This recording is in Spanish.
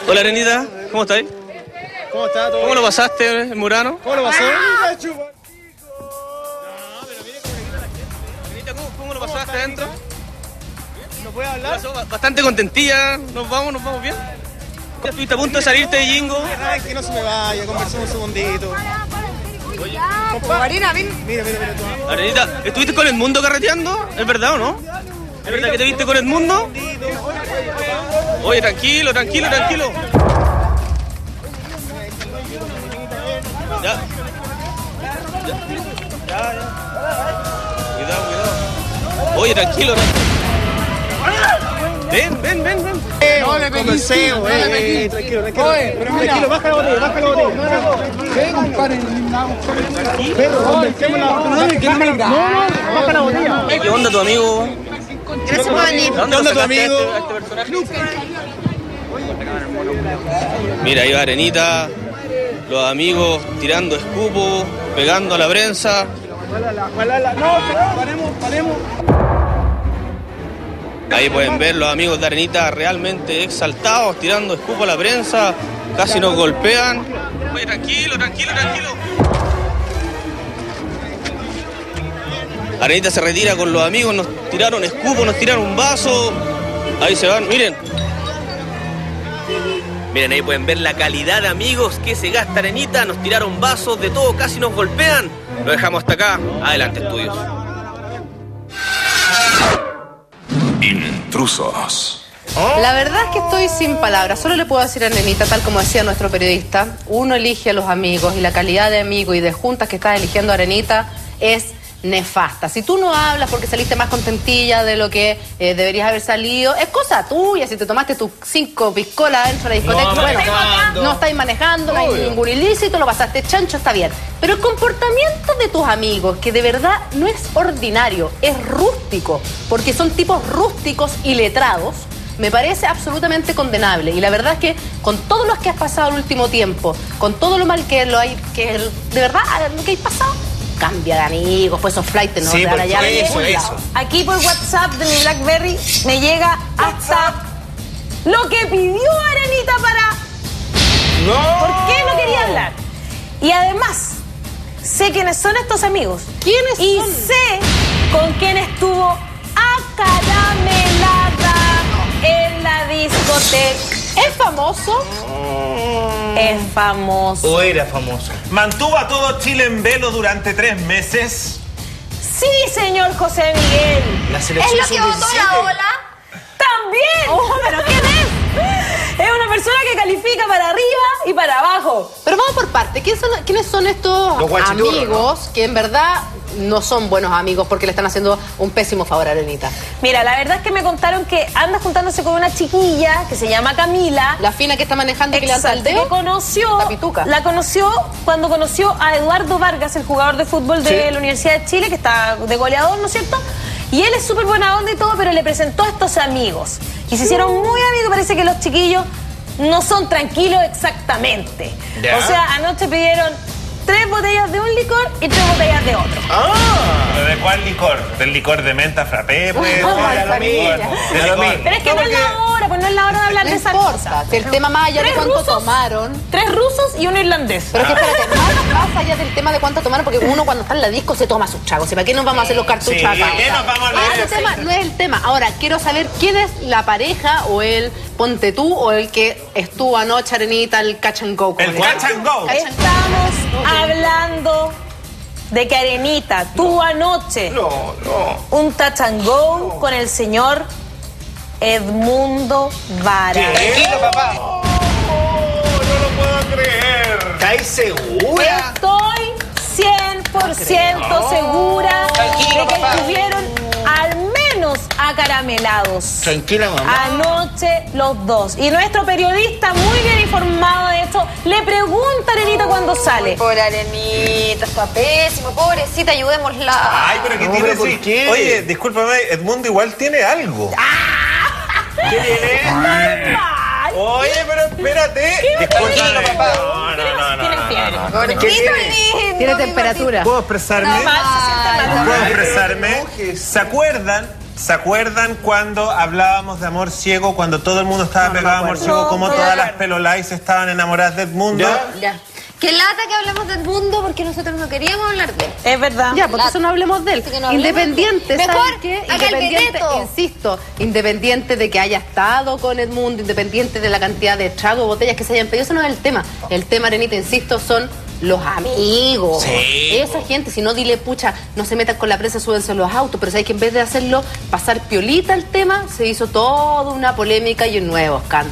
Hola, Arenita, ¿cómo estás? ¿Cómo está? ¿Cómo lo pasaste en Murano? ¿Cómo lo pasó? Arenita, ¿cómo lo pasaste adentro? ¿No puede hablar? Bastante contentilla, nos vamos bien. ¿Estuviste a punto de salirte de Jingo? Ay, que no se me vaya, conversemos un segundito. Marina, ven. Mira. Arenita, ¿estuviste con Edmundo carreteando? ¿Es verdad o no? ¿Es verdad que te viste con Edmundo? Oye, tranquilo. Ya. Cuidado. Oye, tranquilo. Ven. No le conversemos, tranquilo. Oye, pero mira. Tranquilo, baja la botella. Ven, compadre. Pero conversemos baja la botella. ¿Qué onda tu amigo? Gracias por venir. ¿Dónde onda tu sacaste amigo? a este personaje? Mira, ahí va Arenita, los amigos tirando escupo, pegando a la prensa. Paremos. Ahí pueden ver los amigos de Arenita realmente exaltados, tirando escupo a la prensa, casi nos golpean. Oye, tranquilo. Arenita se retira con los amigos, nos tiraron escupo, nos tiraron un vaso. Ahí se van, miren. Miren, ahí pueden ver la calidad de amigos que se gasta Arenita. Nos tiraron vasos, de todo, casi nos golpean. Lo dejamos hasta acá. Adelante, estudios. Intrusos. La verdad es que estoy sin palabras. Solo le puedo decir a Arenita, tal como decía nuestro periodista, uno elige a los amigos y la calidad de amigos y de juntas que estás eligiendo Arenita es nefasta. Si tú no hablas porque saliste más contentilla de lo que deberías haber salido, es cosa tuya. Si te tomaste tus 5 piscolas dentro de la discoteca, no estáis manejando, no hay ningún ilícito, lo pasaste chancho, está bien. Pero el comportamiento de tus amigos, que de verdad no es ordinario, es rústico, porque son tipos rústicos y letrados, me parece absolutamente condenable. Y la verdad es que con todos los que has pasado el último tiempo, con todo lo mal que de verdad lo que hay pasado, cambia de amigos, pues esos flights no Sí, van allá de eso. Aquí por WhatsApp de mi BlackBerry me llega hasta lo que pidió Arenita para... ¿Por qué no quería hablar? Y además, sé quiénes son estos amigos. ¿Quiénes y son? sé con quién estuvo acaramelada en la discoteca. ¿Es famoso? Es famoso. O era famoso. ¿Mantuvo a todo Chile en velo durante 3 meses? Sí, señor José Miguel. La ¿Es selección lo que votó la ola? También. ¿Pero quién es? Es una persona que califica para arriba y para abajo. Pero vamos por parte. ¿Quiénes son estos Los guachiturros, amigos que en verdad no son buenos amigos porque le están haciendo un pésimo favor a Arenita? Mira, la verdad es que me contaron que anda juntándose con una chiquilla que se llama Camila. La fina que está manejando que le levanta el Exacto, dedo. que conoció, La pituca. la conoció cuando conoció a Eduardo Vargas, el jugador de fútbol de la Universidad de Chile, que está de goleador, ¿no es cierto? Y él es súper buena onda y todo, pero le presentó a estos amigos. Y se hicieron muy amigos, parece que los chiquillos no son tranquilos exactamente. Ya. O sea, anoche pidieron 3 botellas de un licor y 3 botellas de otro. ¿Pero de cuál licor? ¿Del licor de menta frappé? Pues, Ay, ¿De licor? Pero es que no es la hora, pues no es la hora de hablar No de esas importa. cosas. Si el tema más allá de 3 cuánto rusos, tomaron. 3 rusos y 1 irlandés. Pero es que espérate, más allá del tema de cuánto tomaron, porque uno cuando está en la disco se toma sus tragos. ¿Y para qué nos vamos a hacer los cartuchos Sí, acá? ¿para qué nos vamos a Ah, leer? ese tema no es el tema. Ahora, quiero saber quién es la pareja o el ponte tú o el que estuvo anoche, Arenita, el catch and go. El catch and go. Estamos hablando de que Arenita tuvo anoche un touch and go con el señor Edmundo Vara. Tranquilo, papá. No lo puedo creer. ¿Estáis segura? Estoy 100% segura Tranquilo, de que papá. estuvieron al menos acaramelados. Tranquila, mamá. Anoche los dos. Y nuestro periodista, muy bien informado de esto, le pregunta a Arenita cuando sale. Pobre Arenita, está pésimo. Pobrecita, ayudémosla. Ay, pero ¿qué No, tiene pero ¿por así? qué? Oye, discúlpame, Edmundo igual tiene algo. ¿Qué tiene? Normal. Oye, pero espérate. Tranquilo, papá. Tiene fiebre. ¿Qué tiene? Tiene temperatura. ¿Puedo expresarme? Normal, se siente mal. ¿Puedo expresarme? ¿Se acuerdan ¿Se acuerdan cuando hablábamos de amor ciego, cuando todo el mundo estaba pegado a amor ciego, como todas las pelolais estaban enamoradas de Edmundo? Ya. Qué lata que hablemos del mundo porque nosotros no queríamos hablar de él. Es verdad. Ya, por eso no hablemos de él. Que no hablemos Independiente, de él. ¿sabes Mejor, qué? haga el Independiente, Beneto. insisto, independiente de que haya estado con Edmundo, independiente de la cantidad de tragos, botellas que se hayan pedido, eso no es el tema. El tema, Arenita, insisto, son los amigos. Sí. Esa gente, si no, dile, pucha, no se metan con la prensa, súbense los autos, pero sabes que en vez de hacerlo pasar piolita el tema, se hizo toda una polémica y un nuevo escándalo.